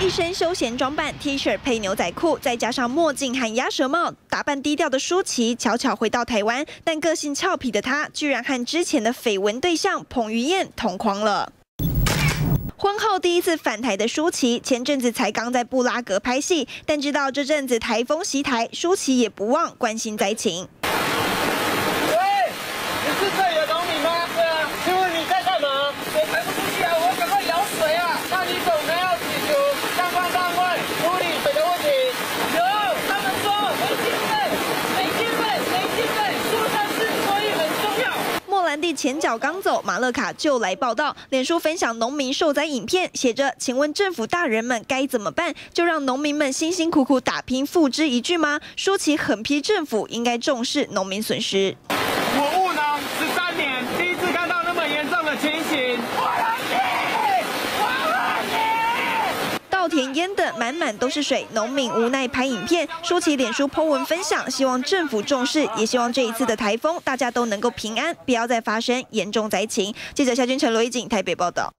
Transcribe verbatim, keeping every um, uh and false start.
一身休闲装扮 ，T 恤配牛仔裤，再加上墨镜和鸭舌帽，打扮低调的舒淇悄悄回到台湾，但个性俏皮的她，居然和之前的绯闻对象彭于晏同框了。 婚后第一次返台的舒淇，前阵子才刚在布拉格拍戏，但知道这阵子台风袭台，舒淇也不忘关心灾情。 喂，你是这里的农民吗？对啊，请问你在干嘛？我排不出去啊，我赶快舀水啊！那你总没有祈求相关单位处理水的问题？有，他们说没经费，没经费，没经费，疏散式所以很重要。 莫兰蒂前脚刚走，马勒卡就来报道。脸书分享农民受灾影片，写着：“请问政府大人们该怎么办？就让农民们辛辛苦苦打拼，付之一炬吗？”舒淇狠批政府应该重视农民损失。 我务农十三年，第一次看到那么严重的情形。我来你，我来你。 稻田淹得满满都是水，农民无奈拍影片。舒淇脸书 po 文分享，希望政府重视，也希望这一次的台风大家都能够平安，不要再发生严重灾情。记者夏君成、罗一景台北报道。